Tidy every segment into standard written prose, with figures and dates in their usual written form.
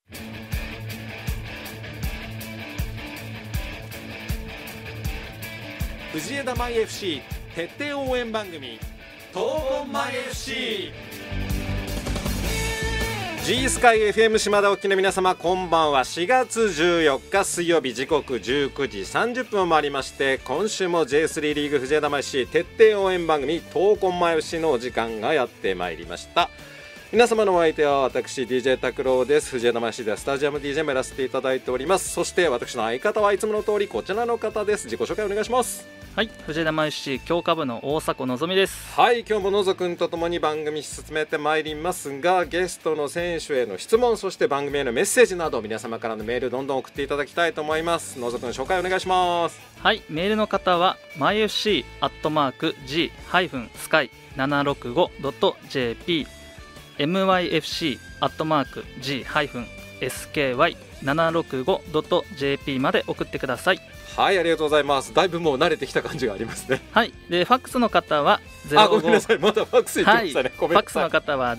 藤枝マイ FC 徹底応援番組東言マイ FC。 G スカイ FM 島田沖の皆様、こんばんは。4月14日水曜日、時刻19時30分を回りまして、今週も J3 リーグ藤枝マイ FC 徹底応援番組東言マイ FC のお時間がやってまいりました。皆様のお相手は私 DJ 拓郎です。藤枝マイ FC ではスタジアム DJ もやらせていただいております。そして私の相方はいつもの通りこちらの方です。自己紹介お願いします。 はい、藤枝マイ FC 強化部の大迫のぞみです。 はい、今日ものぞくんとともに番組進めてまいりますが、ゲストの選手への質問、そして番組へのメッセージなど皆様からのメールどんどん送っていただきたいと思います。のぞくん、紹介お願いします。 はい、メールの方は myfc@g-765.jp myfc@g-sky765.jp まで送ってください。 はい、ありがとうございます。だいぶもう慣れてきた感じがありますね。 はい、でファックスの方はごめんなさい、まだファックス言ってましたね、 ファックスの方は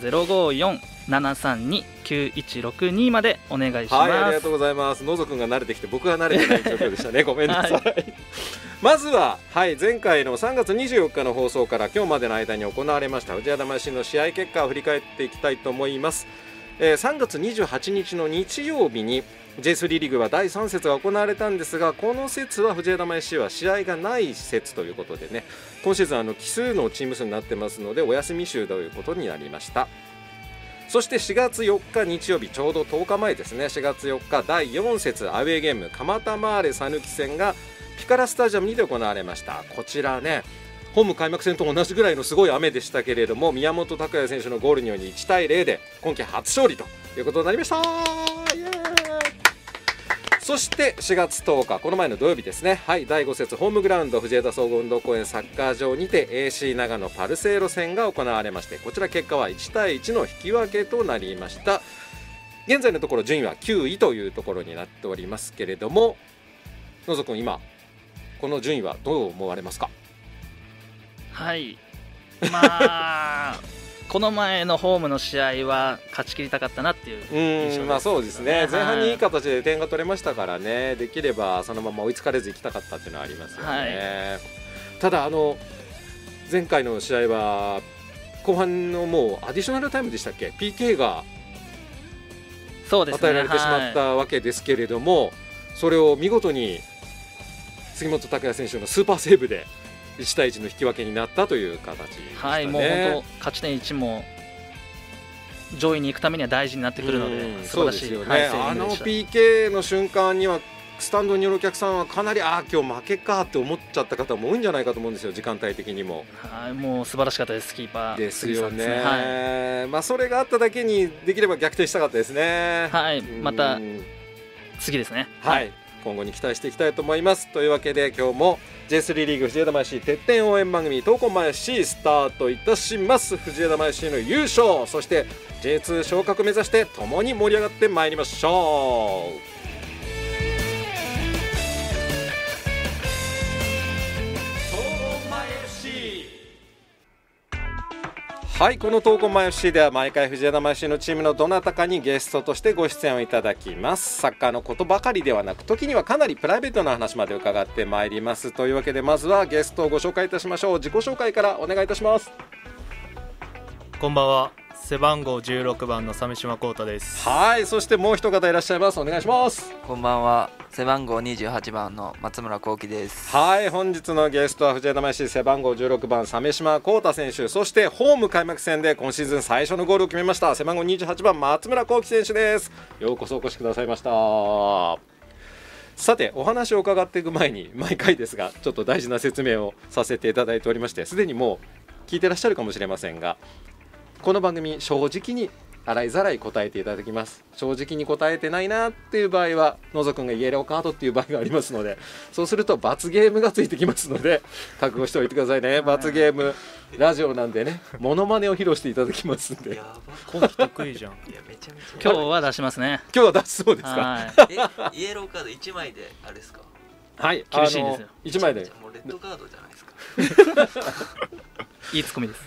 054-732-9162 までお願いします。 はい、ありがとうございます。のぞくんが慣れてきて僕が慣れてない状況でしたね。ごめんなさい、はい、まずは、前回の3月24日の放送から今日までの間に行われました藤枝マイ FC の試合結果を振り返っていきたいと思います。3月28日の日曜日に J3 リーグは第3節が行われたんですが、この節は藤枝マイ FC は試合がない節ということでね、今シーズン奇数のチーム数になってますのでお休み週ということになりました。そして4月4日日曜日、ちょうど10日前ですね、4月4日第4節アウェーゲーム蒲田マーレ讃岐戦がピカラスタジアムにて行われました。こちらね、ホーム開幕戦と同じぐらいのすごい雨でしたけれども、宮本拓也選手のゴールにより1対0で今季初勝利ということになりました。イエーイ。そして4月10日、この前の土曜日ですね、第5節ホームグラウンド藤枝総合運動公園サッカー場にて AC 長野パルセイロ戦が行われまして、こちら結果は1対1の引き分けとなりました。現在のところ順位は9位というところになっておりますけれども、のぞくん、今この順位はどう思われますか？ はい、まあこの前のホームの試合は勝ち切りたかったなっていう印象です。 そうですね、前半にいい形で点が取れましたからね、できればそのまま追いつかれず行きたかったっていうのはありますよね。ただ前回の試合は後半のもうアディショナルタイムでしたっけ、 PK が与えられてしまったわけですけれども、それを見事に杉本拓也選手のスーパーセーブで1対1の引き分けになったという形でしたね。 もう本当勝ち点1も上位に行くためには大事になってくるので、素晴らしいセーブでした。 PK の瞬間にはスタンドにいるお客さんはかなり今日負けかって思っちゃった方も多いんじゃないかと思うんですよ、時間帯的にも。 もう素晴らしかったです、キーパーですよね。それがあっただけにできれば逆転したかったですね。 また次ですね。 今後に期待していきたいと思います。というわけで今日も J3 リーグ藤枝マイ FC 徹底応援番組東言マイ FC スタートいたします。藤枝マイ FC の優勝、そして J2 昇格目指して共に盛り上がってまいりましょう。この東言マイ FC では毎回藤枝マイ FC のチームのどなたかにゲストとしてご出演をいただきます。サッカーのことばかりではなく、時にはかなりプライベートな話まで伺ってまいります。というわけでまずはゲストをご紹介いたしましょう。自己紹介からお願いいたします。 こんばんは、背番号16番の鮫島幸太です。 そしてもう一方いらっしゃいます。お願いします。 こんばんは、背番号28番の松村幸喜です。 本日のゲストは藤枝マイ FC 背番号16番鮫島幸太選手、そしてホーム開幕戦で今シーズン最初のゴールを決めました背番号28番松村幸喜選手です。ようこそお越しくださいました。さて、お話を伺っていく前に毎回ですがちょっと大事な説明をさせていただいておりまして、すでにもう聞いてらっしゃるかもしれませんが、この番組正直に洗いざらい答えていただきます。正直に答えてないなっていう場合はのぞくんがイエローカードっていう場合がありますので、そうすると罰ゲームがついてきますので覚悟しておいてくださいね。罰ゲーム、ラジオなんでね、モノマネを披露していただきますんで。 今季得意じゃん。 めちゃめちゃ今日は出しますね。 今日は出すそうですか。 イエローカード1枚であれですか。 厳しいんですよ。 1枚でもうレッドカードじゃないですか。 いいツッコミです。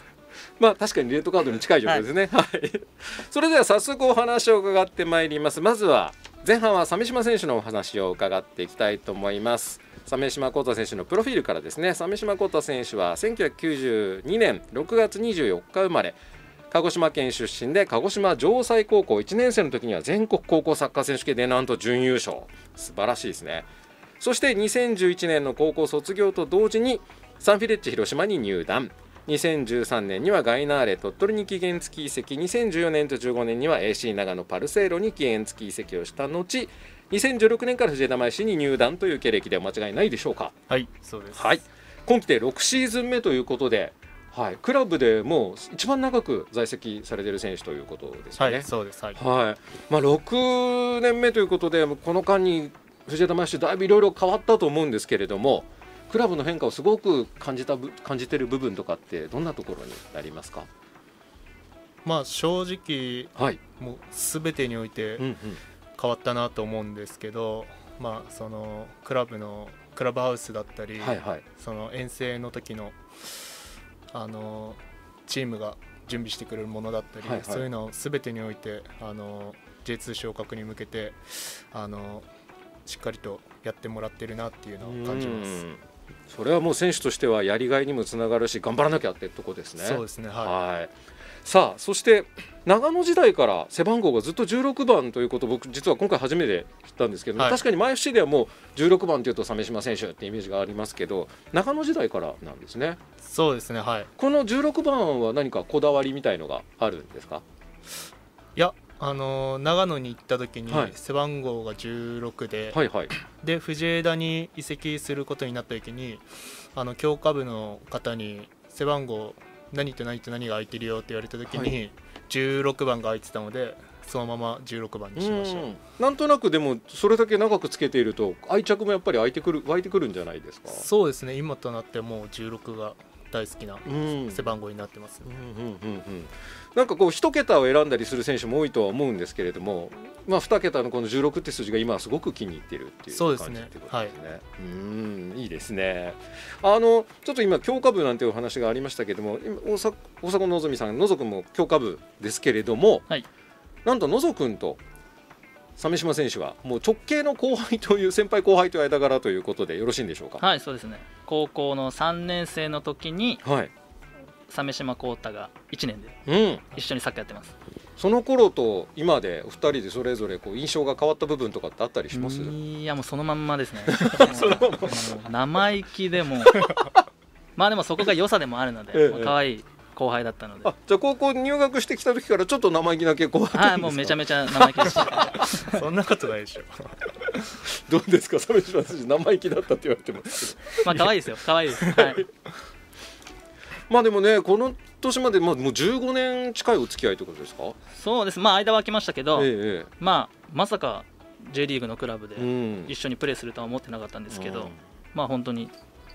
まあ確かにレッドカードに近い状況ですね、はい、それでは早速お話を伺ってまいります。まずは前半は鮫島選手のお話を伺っていきたいと思います。鮫島浩太選手のプロフィールからですね。鮫島浩太選手は1992年6月24日生まれ、鹿児島県出身で鹿児島城西高校1年生の時には全国高校サッカー選手権でなんと準優勝、素晴らしいですね。そして2011年の高校卒業と同時にサンフィレッチェ広島に入団、2013年にはガイナーレ鳥取に期限付き移籍、2014年と15年には AC 長野パルセイロに期限付き移籍をした後、2016年から藤枝前市に入団という経歴でお間違いないでしょうか。 はい、そうです。 はい、今季で6シーズン目ということで、はい、クラブでもう一番長く在籍されている選手ということですね。 はい、そうです。はい、 はい、まあ、6年目ということで、この間に藤枝前市だいぶいろいろ変わったと思うんですけれども、クラブの変化をすごく感じている部分とかってどんなところになりますか。 まあ正直、 はい、 もう全てにおいて変わったなと思うんですけど、まあそのクラブハウスだったり、 はいはい、 その遠征の時のチームが準備してくれるものだったり、はいはい、そういうのを全てにおいてJ2 昇格に向けてしっかりとやってもらってるなっていうのを感じます。 それはもう選手としてはやりがいにもつながるし、頑張らなきゃってとこですね。 そうですね、はい、 はい。さあ、そして長野時代から背番号がずっと16番ということを僕実は今回初めて知ったんですけど、はい、確かに前 FC ではもう16番というと鮫島選手ってイメージがありますけど、長野時代からなんですね。 そうですね、はい。 この16番は何かこだわりみたいのがあるんですか。 いや、長野に行った時に背番号が16で、はいはい、で藤枝に移籍することになった時に強化部の方に背番号何と何と何が空いてるよって言われた時に、はい、16番が空いてたのでそのまま16番にしました。 なんとなくでもそれだけ長くつけていると愛着もやっぱり湧いてくるんじゃないですか。 そうですね、今となってもう16が大好きな背番号になってます、ね。 なんかこう1桁を選んだりする選手も多いとは思うんですけれども、まあ、2桁のこの16って数字が今すごく気に入っているっていう感じってことですね。はい、いいですね。ちょっと今強化部なんていうお話がありましたけれども、大迫のぞみさん、のぞくんも強化部ですけれども、はい、なんとのぞくんと鮫島選手はもう直系の後輩という先輩後輩という間柄ということでよろしいんでしょうか。 はい、そうですね。高校の3年生の時に、はい、鮫島浩太が1年で一緒にサッカーやってます。 その頃と今でお二人でそれぞれこう印象が変わった部分とかってあったりします？ いや、もうそのまんまですね。生意気でもまあでもそこが良さでもあるので、可愛い後輩だったので。 じゃあ高校入学してきた時からちょっと生意気な傾向があったんですか？ はい、もうめちゃめちゃ生意気でした。 そんなことないでしょ。 どうですか、鮫島選手生意気だったって言われてますけど。 まあ可愛いですよ、可愛いです。はい。 まあでもね、この年まで、もう15年近いお付き合いということですか？ そうです。まあ間は空きましたけど、まさか J リーグのクラブで一緒にプレーするとは思ってなかったんですけど、まあ本当に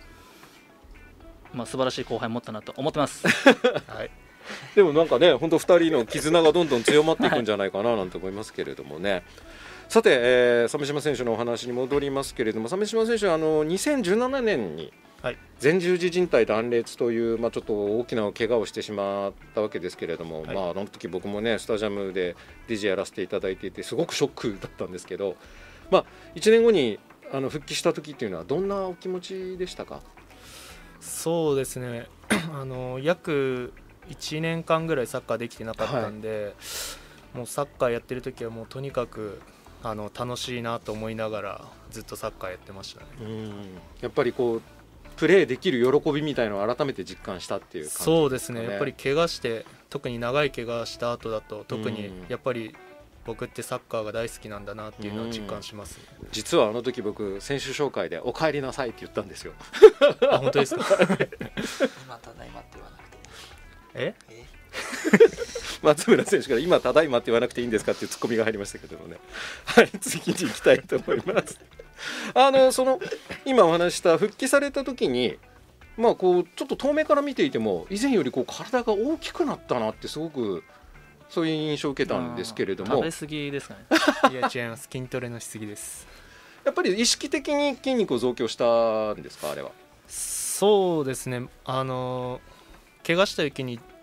素晴らしい後輩持ったなと思ってます。 はい、でもなんかね、本当2人の絆がどんどん強まっていくんじゃないかななんて思いますけれどもね。さて、鮫島選手のお話に戻りますけれども、鮫島選手は2017年に前十字靭帯断裂という、ちょっと大きな怪我をしてしまったわけですけれども、あの時僕もねスタジアムで DJ やらせていただいていてすごくショックだったんですけど、1年後に復帰した時っていうのはどんなお気持ちでしたか？ そうですね、約1年間ぐらいサッカーできてなかったんで、もうサッカーやってる時はもうとにかく楽しいなと思いながらずっとサッカーやってましたね。 やっぱりこうプレーできる喜びみたいのを改めて実感したっていう感じですかね。 そうですね、やっぱり怪我して特に長い怪我した後だと特にやっぱり僕ってサッカーが大好きなんだなっていうのを実感します、 実はあの時僕選手紹介でお帰りなさいって言ったんですよ。 あ、本当ですか？ 今ただいまって言わなくて松村選手から今ただいまって言わなくていいんですかっていうツッコミが入りましたけどもね。はい、次に行きたいと思います。その今お話した復帰された時にこうちょっと遠目から見ていても以前よりこう体が大きくなったなってすごくそういう印象を受けたんですけれども。 食べ過ぎですかね？ いや違います、筋トレのしすぎです。 やっぱり意識的に筋肉を増強したんですか？あれは。 そうですね、怪我した時に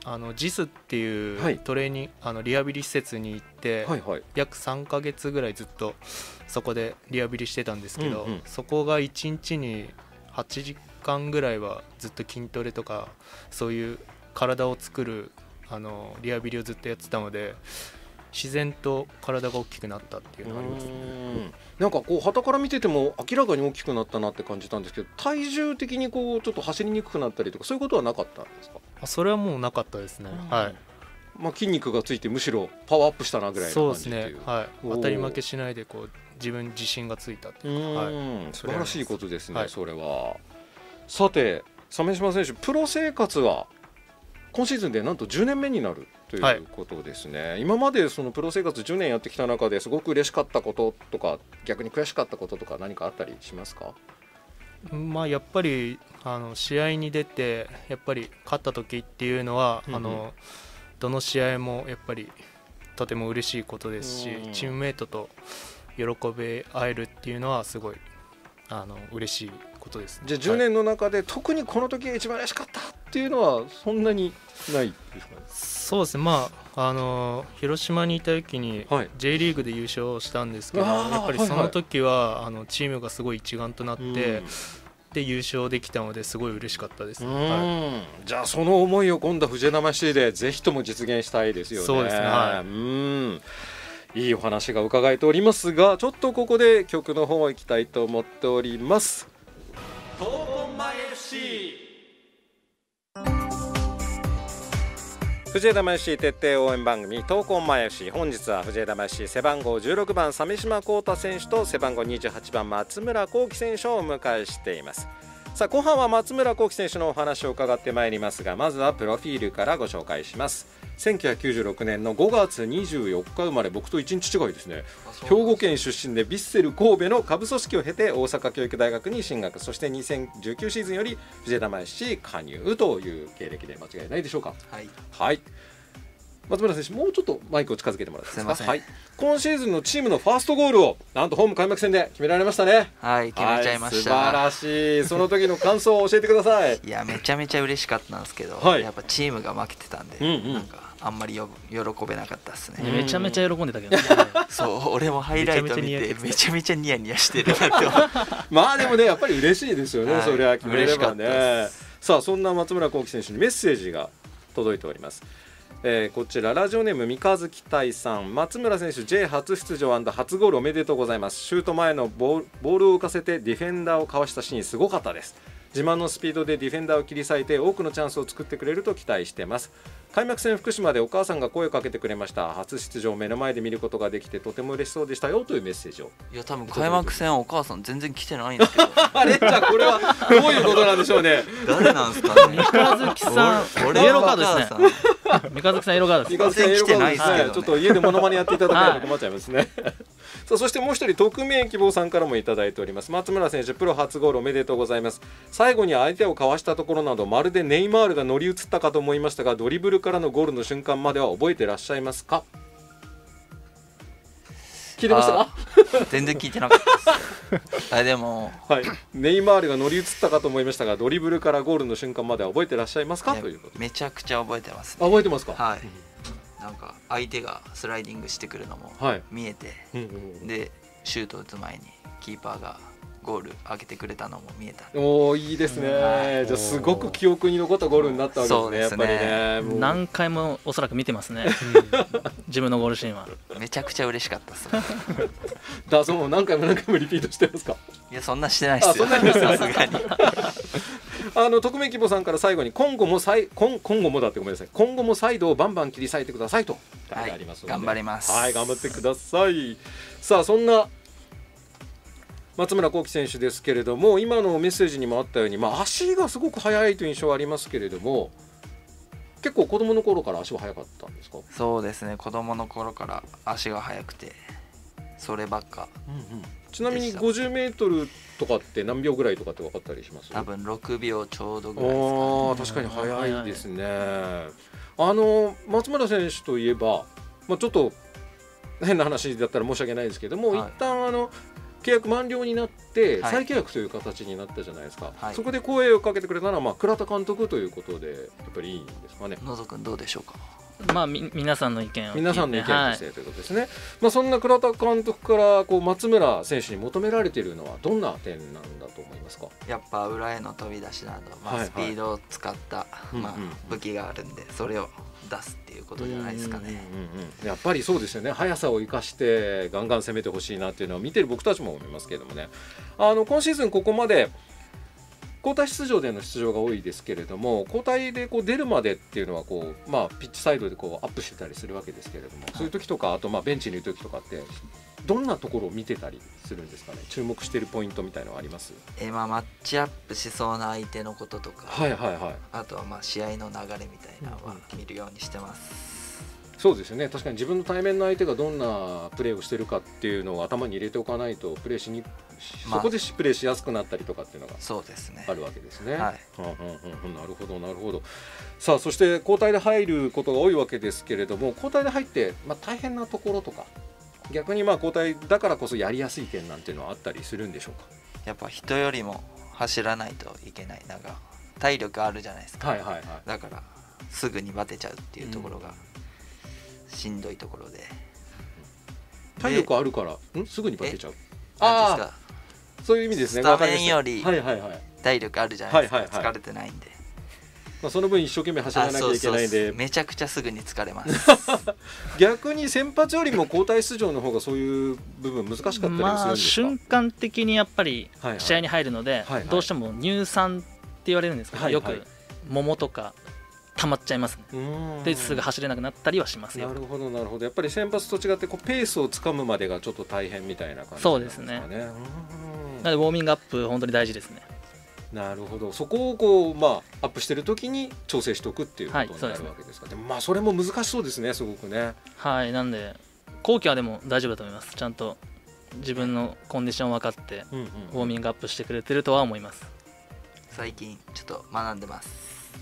JIS っていうトレーニング、リハビリ施設に行って、約3ヶ月ぐらいずっとそこでリハビリしてたんですけど、そこが1日に8時間ぐらいはずっと筋トレとかそういう体を作るリハビリをずっとやってたので、自然と体が大きくなったっていうのがありますね。 なんかこう傍から見てても明らかに大きくなったなって感じたんですけど、体重的にこうちょっと走りにくくなったりとかそういうことはなかったんですか？ それはもうなかったですね。はい。 筋肉がついてむしろパワーアップしたなぐらいの感じっていう。 そうですね。はい。当たり負けしないでこう自信がついたっていうか、 素晴らしいことですね、それは。さて鮫島選手、プロ生活は今シーズンでなんと10年目になるということですね。今までそのプロ生活10年やってきた中ですごく嬉しかったこととか逆に悔しかったこととか何かあったりしますか？ やっぱり試合に出てやっぱり勝った時っていうのは、どの試合もやっぱりとても嬉しいことですし、チームメイトと喜び合えるっていうのはすごい嬉しいことですね。 じゃあ10年の中で特にこの時が一番嬉しかったっていうのはそんなにないですかね？ そうですね。広島にいた時に J リーグで優勝したんですけど、やっぱりその時はチームがすごい一丸となってで優勝できたのですごい嬉しかったです。 じゃあその思いを今度は藤枝魂でぜひとも実現したいですよね。 そうですね。 いいお話が伺えておりますが、ちょっとここで曲の方行きたいと思っております。闘魂前 FC、藤枝FC徹底応援番組闘魂前 FC、 本日は藤枝FC背番号16番鮫島幸太選手と背番号28番松村幸輝選手をお迎えしています。さあ後半は松村幸輝選手のお話を伺ってまいりますが、まずはプロフィールからご紹介します。1996年の5月24日生まれ、僕と1日違いですね。兵庫県出身でヴィッセル神戸の下部組織を経て大阪教育大学に進学、そして2019シーズンより藤枝FC加入という経歴で間違いないでしょうか？はい、松村選手、もうちょっとマイクを近づけてもらっていいですか？今シーズンのチームのファーストゴールをなんとホーム開幕戦で決められましたね。 決めちゃいました。 素晴らしい。その時の感想を教えてください。 いや、めちゃめちゃ嬉しかったんですけど、やっぱチームが負けてたんで、なんかあんまり喜べなかったですね。 めちゃめちゃ喜んでたけどね。 そう俺もハイライト見てめちゃめちゃニヤニヤしてるなってでもね、やっぱり嬉しいですよね、それは決めればね。さあそんな松村幸輝選手にメッセージが届いております。こちらラジオネーム三日月大さん、松村選手 J 初出場&初ゴールおめでとうございます。シュート前のボールを浮かせてディフェンダーをかわしたシーンすごかったです。自慢のスピードでディフェンダーを切り裂いて多くのチャンスを作ってくれると期待しています。開幕戦福島でお母さんが声をかけてくれました。初出場を目の前で見ることができてとても嬉しそうでしたよというメッセージを。 いや多分開幕戦お母さん全然来てないんですけどあれじゃあこれはどういうことなんでしょうね。 誰なんですかね。 三日月さんイエローカードですね。三日月さんイエローカードです。 三日月さんイエローカードですね。ちょっと家でモノマネやっていただければ困っちゃいますね。さあそしてもう一人匿名希望さんからもいただいております。松村選手プロ初ゴールおめでとうございます。最後に相手をかわしたところなどまるでネイマールが乗り移ったかと思いましたが、ドリブルからのゴールの瞬間までは覚えてらっしゃいますか？聞いてましたか？ 全然聞いてなかったですでも、 ネイマールが乗り移ったかと思いましたがドリブルからゴールの瞬間までは覚えてらっしゃいますかということ。 めちゃくちゃ覚えてますね。 覚えてますか？ なんか相手がスライディングしてくるのも見えて、でシュート打つ前にキーパーがゴール上げてくれたのも見えた。 いいですね。じゃあすごく記憶に残ったゴールになったわけですね。やっぱりね。 何回もおそらく見てますね。自分のゴールシーンは。 めちゃくちゃ嬉しかったです。 だそう何回もリピートしてますか？ いやそんなしてないですよ。さすがに。匿名希望さんから最後に今後もだってごめんなさい。今後もサイドをバンバン切り裂いてくださいと書いてありますので、 頑張ります。 頑張ってください。さあそんな松村幸輝選手ですけれども、今のメッセージにもあったように、足がすごく速いという印象はありますけれども、結構子供の頃から足は速かったんですか？ そうですね、子供の頃から足が速くてそればっか、 ちなみに50メートルとかって何秒ぐらいとかって分かったりします？ 多分6秒ちょうどぐらいですかね。 確かに速いですね。松村選手といえば、ちょっと変な話だったら申し訳ないですけども、一旦契約満了になってはい再契約という形になったじゃないですか、 はいそこで声をかけてくれたのは、倉田監督ということでやっぱりいいんですかね。 野蔵君どうでしょうか。 皆さんの意見を聞いて、 皆さんの意見としてということですね、そんな倉田監督から松村選手に求められているのはどんな点なんだと思いますか。 やっぱ裏への飛び出しなど、 はいはいスピードを使った、 うんうん武器があるんでそれを出すっていうことじゃないですかね。 やっぱりそうですよね。速さを生かしてガンガン攻めてほしいなっていうのは見てる僕たちも思いますけれどもね。今シーズンここまで交代出場での出場が多いですけれども、交代で出るまでっていうのはピッチサイドでアップしてたりするわけですけれども、そういう時とかあとベンチにいる時とかってどんなところを見てたりするんですかね。注目しているポイントみたいなのはあります？ マッチアップしそうな相手のこととか、あとは試合の流れみたいなのは見るようにしてます。 そうですよね。確かに自分の対面の相手がどんなプレーをしてるかっていうのを頭に入れておかないとプレーしに、そこでプレーしやすくなったりとかっていうのがそうですね、 あるわけですね。 はい、 なるほどなるほど。さあそして交代で入ることが多いわけですけれども、交代で入って、大変なところとか逆に交代だからこそやりやすい点なんていうのはあったりするんでしょうか。 やっぱ人よりも走らないといけない、体力あるじゃないですか、だからすぐにバテちゃうっていうところがしんどいところで、 体力あるからすぐにバテちゃう、 なんですか、 そういう意味ですね。 スタメンより体力あるじゃないですか、疲れてないんで、 その分一生懸命走らなきゃいけないんで、 めちゃくちゃすぐに疲れます逆に先発よりも交代出場の方がそういう部分難しかったりするんですか。 瞬間的にやっぱり試合に入るので、どうしても乳酸って言われるんですけど、よく桃とか溜まっちゃいますね。ですぐ走れなくなったりはしますよ。 なるほどなるほど。やっぱり先発と違ってペースをつかむまでがちょっと大変みたいな感じなんですかね。 そうですね。なのでウォーミングアップ本当に大事ですね。 なるほど。そこをアップしてる時に調整しておくっていうことになるわけですか。でもそれも難しそうですね、すごくね。 なんで後期はでも大丈夫だと思います。ちゃんと自分のコンディション分かってウォーミングアップしてくれてるとは思います。 最近ちょっと学んでます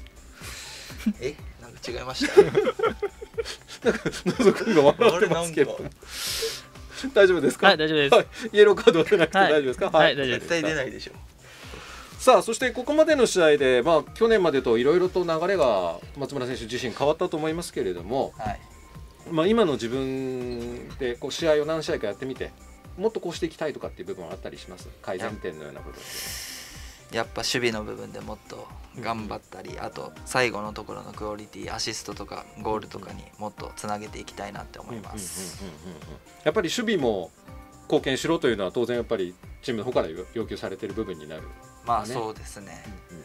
なんか違いましたなんか野蔵君が笑ってますけど大丈夫ですか。 はい、大丈夫です、 イエローカードは出なくて大丈夫ですか。 大丈夫です。 絶対出ないでしょ。 さあそしてここまでの試合で、去年までといろいろと流れが松村選手自身変わったと思いますけれども、今の自分で試合を何試合かやってみてもっとこうしていきたいとかっていう部分はあったりします？改善点のような部分やっぱ守備の部分でもっと頑張ったり、あと最後のところのクオリティ、アシストとかゴールとかにもっとつなげていきたいなって思います。 やっぱり守備も貢献しろというのは当然やっぱりチームの方から要求されている部分になる、 そうですね。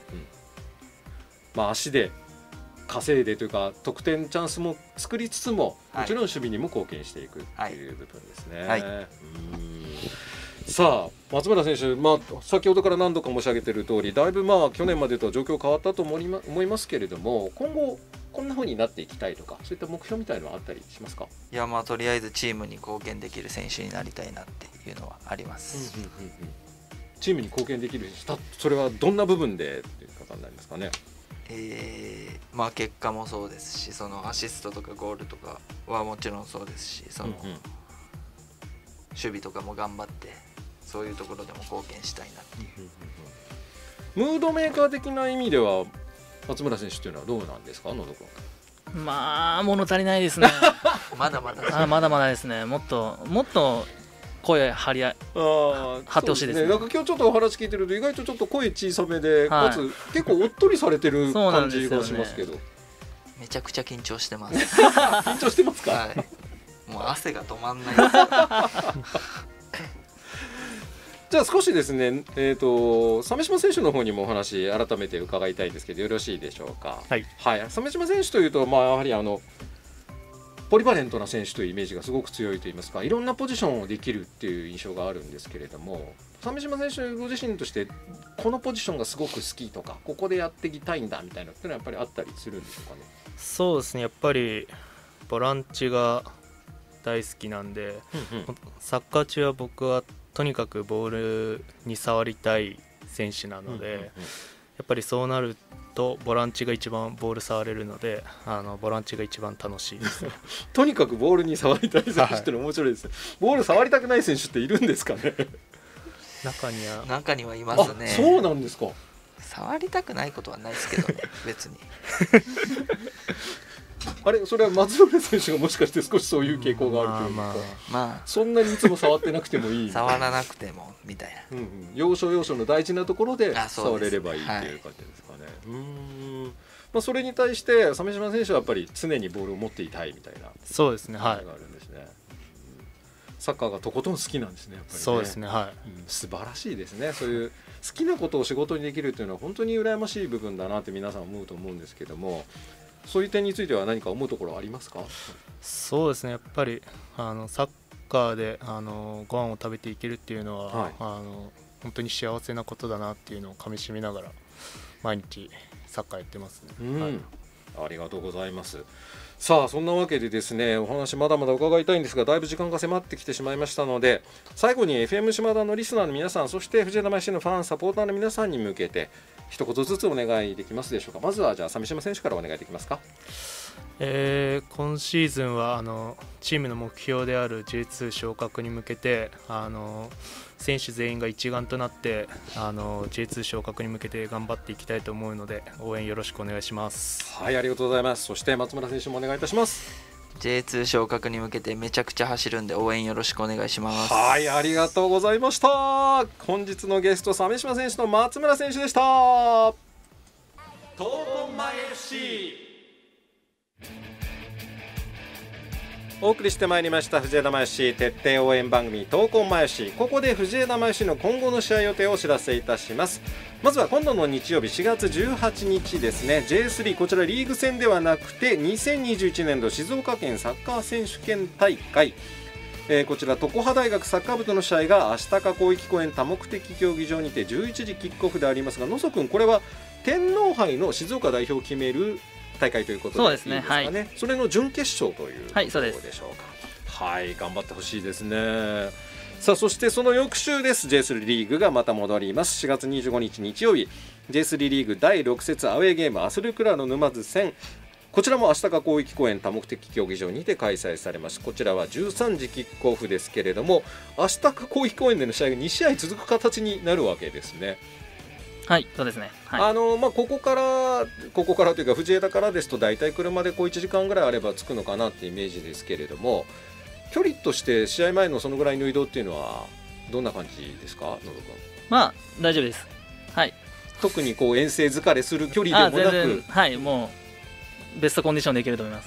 足で稼いでというか得点チャンスも作りつつも、もちろん守備にも貢献していくという部分ですね。さあ松村選手、先ほどから何度か申し上げている通り、だいぶ去年までとは状況変わったと思いますけれども、今後こんな風になっていきたいとかそういった目標みたいなのはあったりしますか？ いやとりあえずチームに貢献できる選手になりたいなっていうのはあります。 チームに貢献できる、それはどんな部分でという方になりますかね？ 結果もそうですし、そのアシストとかゴールとかはもちろんそうですし、その守備とかも頑張ってそういうところでも貢献したいなっていう、 ムードメーカー的な意味では松村選手というのはどうなんですか？野田君。 物足りないですねまだまだですね。もっと声張ってほしいですね。 なんか今日ちょっとお話聞いてると意外とちょっと声小さめで、かつ結構おっとりされてる感じがしますけど。 めちゃくちゃ緊張してます緊張してますか？ もう汗が止まんないじゃあ少しですね、鮫島選手の方にもお話改めて伺いたいんですけどよろしいでしょうか？鮫島選手というと、やはりポリバレントな選手というイメージがすごく強いといいますか、いろんなポジションをできるっていう印象があるんですけれども、鮫島選手ご自身としてこのポジションがすごく好きとかここでやっていきたいんだみたいなっていうのはやっぱりあったりするんでしょうかね？ そうですね、やっぱりボランチが大好きなんで、サッカー中は僕はとにかくボールに触りたい選手なので、やっぱりそうなるとボランチが一番ボール触れるので、ボランチが一番楽しいですとにかくボールに触りたい選手っての面白いですね。ボール触りたくない選手っているんですかね？ 中にはいますね。 そうなんですか。 触りたくないことはないですけどね別にあれ、それは松村選手がもしかして少しそういう傾向があるというか、 まあそんなにいつも触ってなくてもいい触らなくてもみたいな、 要所要所の大事なところで触れればいいっていう感じですかね。まあ、それに対して鮫島選手はやっぱり常にボールを持っていたいみたいな。 そうですね、はい、 があるんですね。サッカーがとことん好きなんですね、やっぱりね。 そうですね、はい、 素晴らしいですね。そういう好きなことを仕事にできるというのは本当に羨ましい部分だなって皆さん思うと思うんですけども、そういう点については何か思うところはありますか？ そうですね、やっぱりサッカーでご飯を食べていけるっていうのは、はい、本当に幸せなことだなっていうのをかみしめながら毎日サッカーやってますね。はい、 ありがとうございます。さあ、そんなわけでですね、お話まだまだ伺いたいんですが、だいぶ時間が迫ってきてしまいましたので、最後に FM 島田のリスナーの皆さん、そして藤枝前市のファンサポーターの皆さんに向けて一言ずつお願いできますでしょうか。まずはじゃあ鮫島選手からお願いできますか。 今シーズンはチームの目標である J2 昇格に向けて選手全員が一丸となってJ2 昇格に向けて頑張っていきたいと思うので応援よろしくお願いします。 はい、ありがとうございます。そして松村選手もお願いいたします。 J2 昇格に向けてめちゃくちゃ走るんで応援よろしくお願いします。 はい、ありがとうございました。本日のゲスト鮫島選手と松村選手でした。闘魂前 FC、お送りしてまいりました藤枝前 FC 徹底応援番組闘魂前 FC。 ここで藤枝前 FC の今後の試合予定をお知らせいたします。まずは今度の日曜日4月18日ですね、 J3、 こちらリーグ戦ではなくて2021年度静岡県サッカー選手権大会、こちら常葉大学サッカー部との試合が明日か広域公園多目的競技場にて11時キックオフでありますが、野曽君、これは天皇杯の静岡代表を決める大会ということでいいですかね。 そうですね、はい、 それの準決勝というところでしょうか。 はい、 はい、頑張ってほしいですね。さあ、そしてその翌週です。 J3 リーグがまた戻ります。4月25日日曜日 J3 リーグ第6節アウェーゲームアスルクラの沼津戦、こちらも明日か広域公園多目的競技場にて開催されます。こちらは13時キックオフですけれども、明日か広域公園での試合が2試合続く形になるわけですね。 はい、そうですね、はい、 ここからというか藤枝からですと大体車で1時間ぐらいあれば着くのかなってイメージですけれども、距離として試合前のそのぐらいの移動っていうのはどんな感じですか、野田君。 まあ大丈夫です。はい、 特に遠征疲れする距離でもなく、 はい、もうベストコンディションでいけると思います。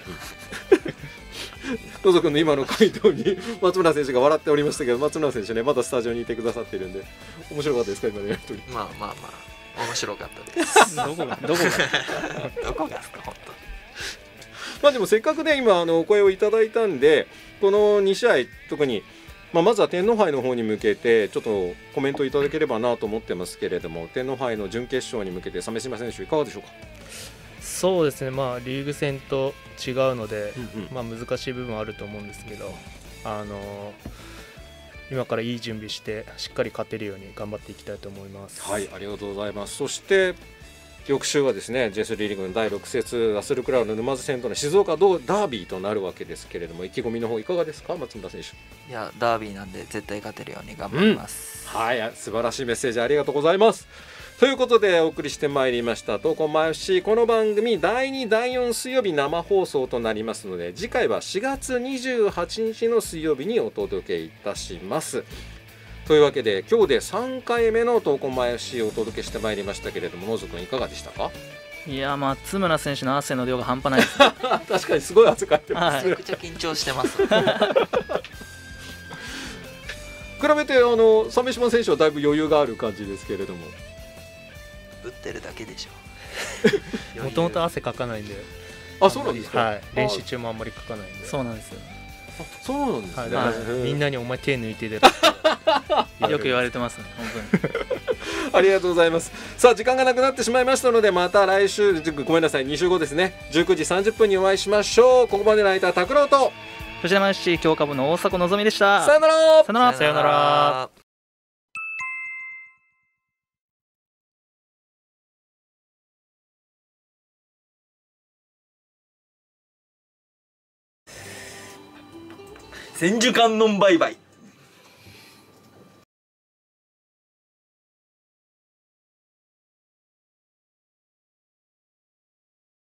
野田君の今の回答に松村選手が笑っておりましたけど、松村選手ね、まだスタジオにいてくださっているんで面白かったですか、今のやり取り。 まあ面白かったですどこがどこがですか本当。でもせっかくね今お声をいただいたんで、この2試合特に、まずは天皇杯の方に向けてちょっとコメントいただければなと思ってますけれども、天皇杯の準決勝に向けて鮫島選手いかがでしょうか。 そうですね、リーグ戦と違うので、難しい部分はあると思うんですけど、今からいい準備してしっかり勝てるように頑張っていきたいと思います。 はい、ありがとうございます。そして翌週はですね J3 リーグの第6節アスルクラウの沼津戦との静岡ダービーとなるわけですけれども、意気込みの方いかがですか、松村選手。 いや、ダービーなんで絶対勝てるように頑張ります。 はい、素晴らしいメッセージありがとうございます。ということでお送りしてまいりました闘魂前 FC、 この番組第2第4水曜日生放送となりますので、次回は4月28日の水曜日にお届けいたします。というわけで今日で3回目の闘魂前 FC をお届けしてまいりましたけれども、野津君いかがでしたか。 いや、松村選手の汗の量が半端ないです、ね、 確かにすごい汗かいてます、 めちゃくちゃ緊張してます比べて鮫島選手はだいぶ余裕がある感じですけれども、 打ってるだけでしょもともと汗かかないんで。 そうなんですか。 はい、練習中もあんまりかかないんで。 そうなんですよ。 そうなんですね、 はい、だからみんなにお前手抜いてでよく言われてますね、本当にありがとうございます。さあ、時間がなくなってしまいましたので、また来週、ごめんなさい、2週後ですね、19時30分にお会いしましょう。ここまでの間、拓郎と藤山 FC 強化部の大迫のぞみでした。 さよなら。 さよなら。さよなら。 千手観音バイバイ。